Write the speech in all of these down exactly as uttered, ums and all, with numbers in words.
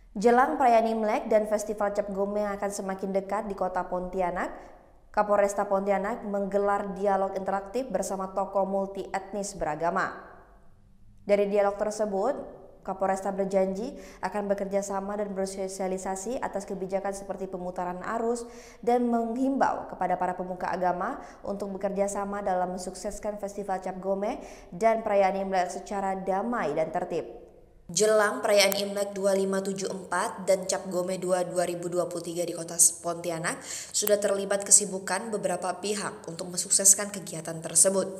Jelang perayaan Imlek dan Festival Cap Gome yang akan semakin dekat di kota Pontianak, Kapolresta Pontianak menggelar dialog interaktif bersama tokoh multi etnis beragama. Dari dialog tersebut, Kapolresta berjanji akan bekerja sama dan bersosialisasi atas kebijakan seperti pemutaran arus dan menghimbau kepada para pemuka agama untuk bekerja sama dalam mensukseskan Festival Cap Gome dan perayaan Imlek secara damai dan tertib. Jelang perayaan Imlek dua ribu lima ratus tujuh puluh empat dan Cap Gome dua dua ribu dua puluh tiga di kota Pontianak, sudah terlibat kesibukan beberapa pihak untuk mensukseskan kegiatan tersebut.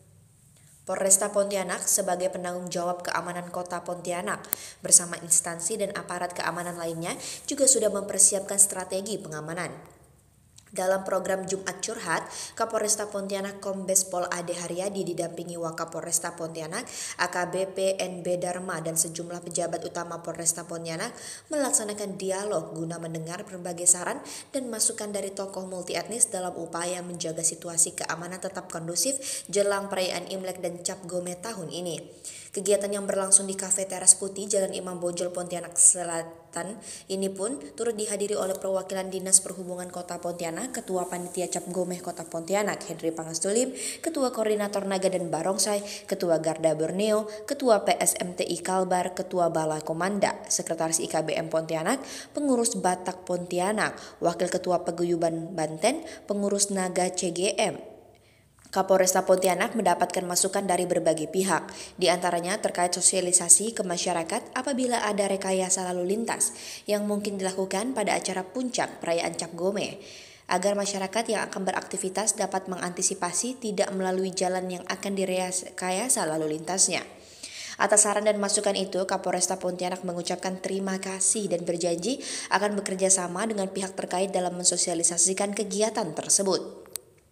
Polresta Pontianak sebagai penanggung jawab keamanan kota Pontianak bersama instansi dan aparat keamanan lainnya juga sudah mempersiapkan strategi pengamanan. Dalam program Jumat Curhat, Kapolresta Pontianak Kombes Pol Ade Haryadi didampingi Wakapolresta Pontianak A K B P N B Dharma dan sejumlah pejabat utama Polresta Pontianak melaksanakan dialog guna mendengar berbagai saran dan masukan dari tokoh multi etnis dalam upaya menjaga situasi keamanan tetap kondusif jelang perayaan Imlek dan Cap Gome tahun ini. Kegiatan yang berlangsung di Kafe Teras Putih, Jalan Imam Bonjol, Pontianak Selatan ini pun turut dihadiri oleh perwakilan Dinas Perhubungan Kota Pontianak, Ketua Panitia Cap Gome Kota Pontianak, Henry Pangastulim, Ketua Koordinator Naga dan Barongsai, Ketua Garda Borneo, Ketua P S M T I Kalbar, Ketua Bala Komanda, Sekretaris I K B M Pontianak, Pengurus Batak Pontianak, Wakil Ketua Paguyuban Banten, Pengurus Naga C G M. Kapolresta Pontianak mendapatkan masukan dari berbagai pihak, diantaranya terkait sosialisasi ke masyarakat apabila ada rekayasa lalu lintas yang mungkin dilakukan pada acara puncak perayaan Cap Gome, agar masyarakat yang akan beraktivitas dapat mengantisipasi tidak melalui jalan yang akan direkayasa lalu lintasnya. Atas saran dan masukan itu, Kapolresta Pontianak mengucapkan terima kasih dan berjanji akan bekerja sama dengan pihak terkait dalam mensosialisasikan kegiatan tersebut.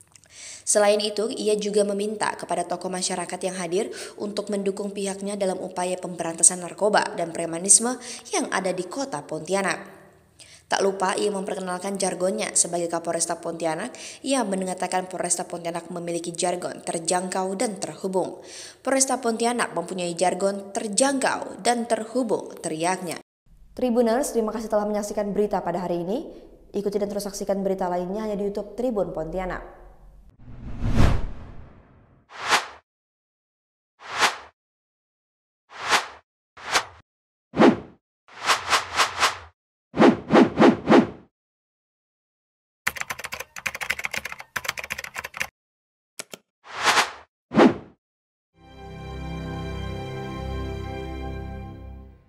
Selain itu, ia juga meminta kepada tokoh masyarakat yang hadir untuk mendukung pihaknya dalam upaya pemberantasan narkoba dan premanisme yang ada di kota Pontianak. Tak lupa ia memperkenalkan jargonnya sebagai Kapolresta Pontianak. Ia mengatakan Polresta Pontianak memiliki jargon terjangkau dan terhubung. Polresta Pontianak mempunyai jargon terjangkau dan terhubung, teriaknya. Tribuners, terima kasih telah menyaksikan berita pada hari ini. Ikuti dan terus saksikan berita lainnya hanya di YouTube Tribun Pontianak.